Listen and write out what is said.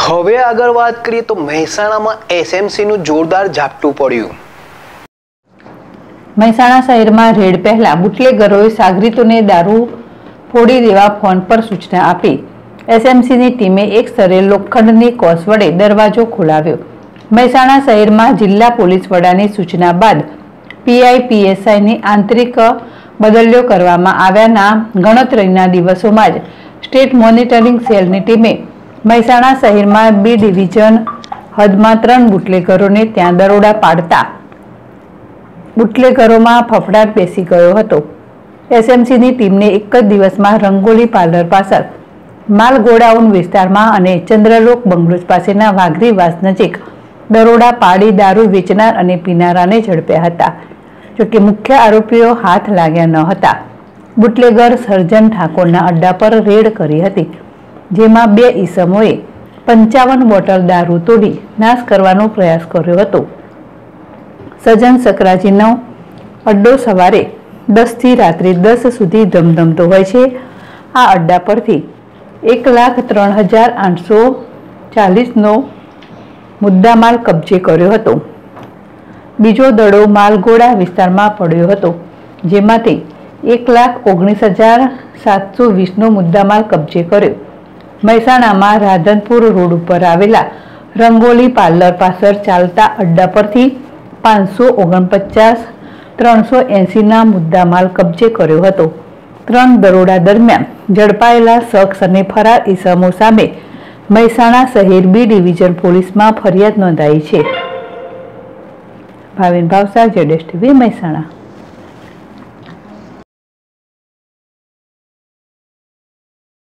હવે આગળ વાત કરીએ તો મહેસાણામાં એસએમસીનું જોરદાર ઝાપટું પડ્યું। મહેસાણા શહેરમાં રેડ પહેલા બુટલેગરોએ સાગરીતોને દારૂ ફોડી દેવા ફોન પર સૂચના આપી એસએમસીની ટીમે એક સ્થળે લોખંડની કોસ વડે દરવાજો ખોલાવ્યો। મહેસાણા શહેરમાં જિલ્લા પોલીસ વડાની સૂચના બાદ પીઆઈપીએસઆઈની આંતરિક બદલ્યો કરવામાં આવ્યાના ગણતરીના દિવસોમાં જ સ્ટેટ મોનિટરિંગ સેલની ટીમે મહેસાણા શહેરમાં બી ડિવિઝન હદમાં 3 બુટલેગરોને ત્યાં દરોડા પાડતા બુટલેગરોમાં ફફડાટ બેસી ગયો હતો। એસએમસીની ટીમને એક જ દિવસમાં રંગોલી પાર્લર પાછળ માલ ગોડાઉન વિસ્તારમાં અને ચંદ્રલોક બંગલોઝ પાસેના વાઘરીવાસ નજીક દરોડા પાડી દારૂ વેચનાર અને પીનારાને ઝડપ્યા હતા। જોકે મુખ્ય આરોપીઓ હાથ લાગ્યા ન હતા। બુટલેગર સર્જન ઠાકોરના અડ્ડા પર રેડ કરી હતી, જેમાં 2 ઈસમોએ 55 બોટલ દારૂ તોડી નાશ કરવાનો પ્રયાસ કર્યો હતો। સજન સકરાજીનો અડ્ડો સવારે 10 થી રાત્રે 10 સુધી ધમધમતો હોય છે। આ અડ્ડા પરથી 1,03,840નો મુદ્દામાલ કબજે કર્યો હતો। બીજો દડો માલગોડા વિસ્તારમાં પડ્યો હતો, જેમાંથી 1,19,720નો મુદ્દામાલ કબજે કર્યો। મહેસાણામાં રાધનપુર રોડ ઉપર આવેલા રંગોલી પાર્લર પાછળ ચાલતા અડ્ડા પરથી 549,380ના મુદ્દામાલ કબજે કર્યો હતો। 3 દરોડા દરમિયાન ઝડપાયેલા શખ્સ અને ફરાર ઈસમો સામે મહેસાણા શહેર બી ડિવિઝન પોલીસમાં ફરિયાદ નોંધાઈ છે। ભાવિન ભાવસાર, ZSTV મહેસાણા।